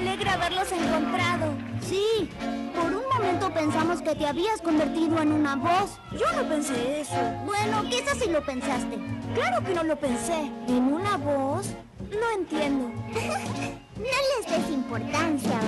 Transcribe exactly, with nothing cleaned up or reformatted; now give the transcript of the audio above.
alegra haberlos encontrado. Sí, por un momento pensamos que te habías convertido en una voz. Yo no pensé eso. Bueno, quizás sí lo pensaste. Claro que no lo pensé. ¿En una voz? No entiendo. No les des importancia,